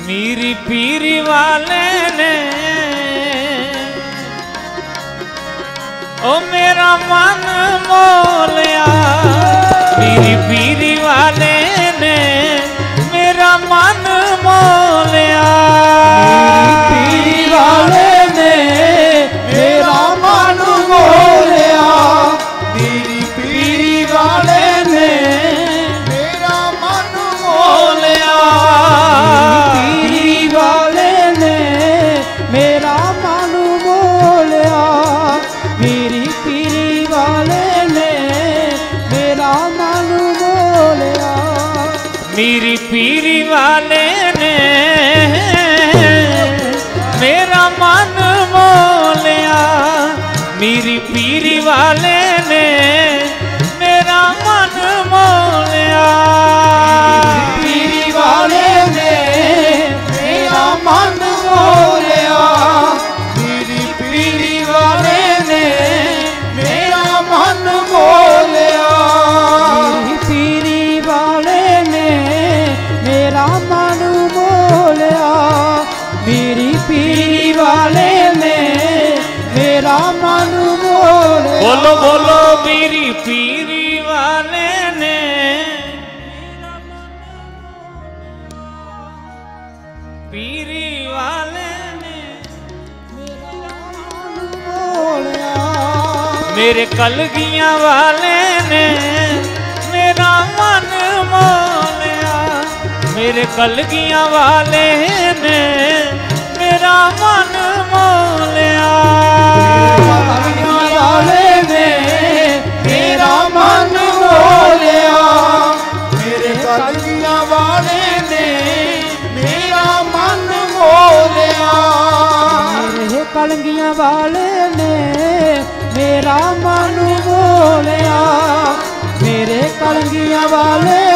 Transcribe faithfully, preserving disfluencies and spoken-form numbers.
मेरी पीरी वाले ने ओ मेरा मन मोलिया। मेरी पीरी वाले ने मेरा मन मोलिया। पीरी वाले ने मेरा मन मोलिया। मेरी पीरी वाले ने मेरा मन मोलिया। पीरी वाले ने मेरा मन मोलिया। मेरी पीरी वाले ने मेरा मन मोलिया। मेरी पीरी वाले ने मेरा मन मोलिया। मेरी पीरी वाले ने मेरा मन मोलिया। पीरी वाले ने मेरा मन मोलिया। मेरी पीरी वाले ने मेरा मन मोलिया। मेरी पीरी वाले ने मेरा मन मोलिया। मेरी पीरी वाले ने मेरा मन मोलिया। बोलो बोलो मेरी पीरी वाले ने पीरी वाले ने मेरे कलगियां वाले ने मेरा मन मोलिया। मेरे कलगियां वाले ने मेरा मन मोलिया। कलगियां वाले ने मेरा मन मोलिया। मेरे कलगियां वाले ने मेरा मन मोलिया। मेरे कलगियां वाले ने मेरा मन मोलिया। मेरे कलगियां वाले